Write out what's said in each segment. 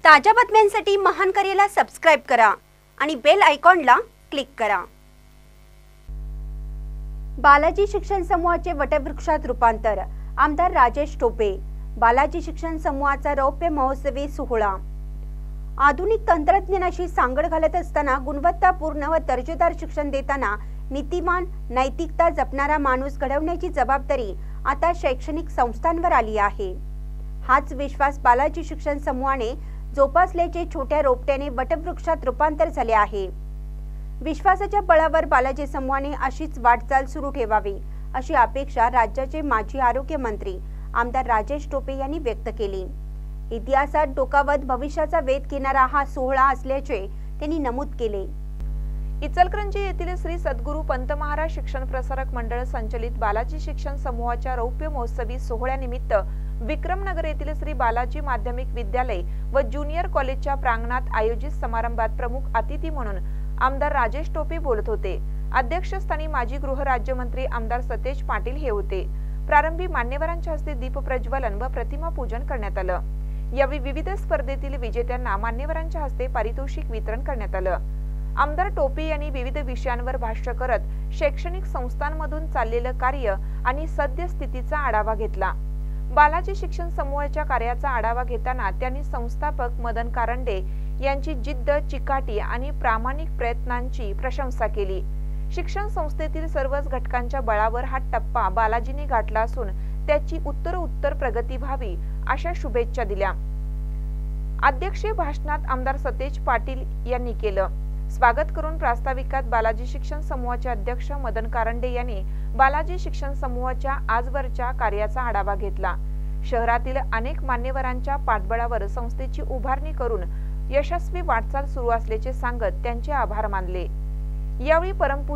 ताज्या बातम्यांसाठी महान करेला सबस्क्राइब करा आणि बेल आयकॉनला क्लिक करा। बालाजी शिक्षण समूहाचे वटवृक्षात रूपांतर, आमदार राजेश टोपे। बालाजी शिक्षण समूहाचा रौप्य महोत्सवी सोहळा। आधुनिक तंत्रज्ञानाशी सांगड घालत असताना गुणवत्तापूर्ण व दर्जेदार शिक्षण देताना नीतिमान नैतिकता जपणारा माणूस घडवण्याची जबाबदारी आता शैक्षणिक संस्थांवर आली आहे। हाच विश्वास बालाजी शिक्षण समूहाने जोपासल्याचे छोट्या रोपट्याने वटवृक्षात रूपांतर झाले आहे। विश्वासाच्या बळावर बालाजी समूहाने अशीच वाटचाल सुरू ठेवावी अशी अपेक्षा राज्याचे माजी आरोग्य मंत्री आमदार राजेश टोपे यांनी व्यक्त केली। इतिहासात डोकावत भविष्याचा वेध घेणारा हा सोहळा असल्याचे त्यांनी नमूद केले। इचलकरंजी येथील श्री सद्गुरू पंत महाराज शिक्षण प्रसारक मंडळ संचलित बालाजी शिक्षण समूहाच्या रौप्य महोत्सवी सोहळ्यानिमित्त विक्रमनगर येथील श्री बालाजी माध्यमिक विद्यालय व ज्युनियर कॉलेजच्या प्रांगणात आयोजित समारंभात प्रमुख अतिथी म्हणून आमदार राजेश टोपे बोलत होते। अध्यक्षस्थानी माजी गृह राज्यमंत्री आमदार सतेज पाटील हे होते। प्रारंभी मान्यवरांच्या हस्ते दीप प्रज्वलन व प्रतिमा पूजन करण्यात आलं। यावेळी विविध स्पर्धेतील विजेत्यांना मान्यवरांच्या हस्ते पारितोषिक वितरण करण्यात आलं। आमदार टोपे यांनी विविध विषयांवर भाष्य करत शैक्षणिक संस्थांमधून चाललेलं कार्य आणि सद्यस्थितीचा आढावा घेतला। बालाजी शिक्षण समूहाच्या कार्याचा आढावा घेताना त्यांनी संस्थापक मदन कारंडे यांची जिद्द, चिकाटी आणि प्रामाणिक प्रयत्नांची प्रशंसा केली। शिक्षण संस्थेतील सर्वच घटकांच्या बळावर हा टप्पा बालाजीने गाठला असून त्याची उत्तरोत्तर प्रगती व्हावी अशा शुभेच्छा दिल्या। अध्यक्षीय भाषणात आमदार सतेज पाटील यांनी केलं। स्वागत करून प्रास्ताविकात बालाजी शिक्षण समूहाचे अध्यक्ष मदन कारंडे यांनी बालाजी शिक्षण समूहाच्या आजवरच्या कार्याचा आढावा घेतला। शहरातील अनेक मान्यवरांच्या पाठबळावर संस्थेची उभारणी करून यशस्वी वाटचाल सुरू असल्याचे सांगत त्यांचे आभार मानले। यावेळी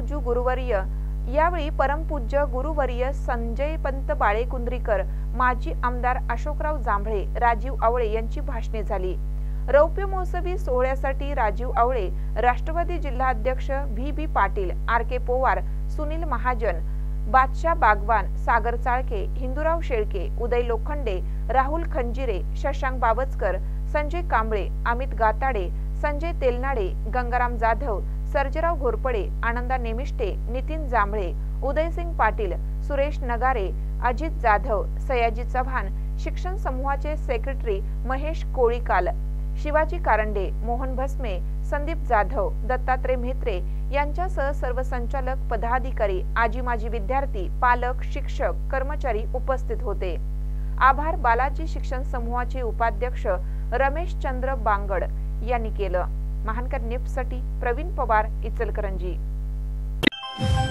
परमपूज्य गुरुवर्य संजय पंत बाळेकुंद्रीकर, माजी आमदार अशोकराव जांभळे, राजीव आवळे यांची भाषणे झाली। रौप्य महोत्सवी सोहळ्यासाठी राजीव आवळे, राष्ट्रवादी जिल्हा अध्यक्ष व्ही पाटील, आर.के. पोवार, सुनील महाजन, बादशाह बागवान, सागर चाळके, हिंदूराव शेळके, उदय लोखंडे, राहुल खंजिरे, शशांक बावचकर, संजय कांबळे, अमित गाताडे, संजय तेलनाडे, गंगाराम जाधव, सर्जेराव घोरपडे, आनंदा नेमिष्टे, नितीन जांभळे, उदयसिंग पाटील, सुरेश नगारे, अजित जाधव, सयाजी चव्हाण, शिक्षण समूहाचे सेक्रेटरी महेश कोळीकाल, शिवाजी कारंडे, मोहन भस्मे, संदीप जाधव, दत्तात्रय म्हेत्रे यांच्यासह सर्व संचालक, पदाधिकारी, आजी माजी विद्यार्थी, पालक, शिक्षक, कर्मचारी उपस्थित होते। आभार बालाजी शिक्षण समूहाचे उपाध्यक्ष रमेश चंद्र बांगड यांनी केलं। महानकर न्यूजसाठी प्रवीण पवार, इचलकरंजी।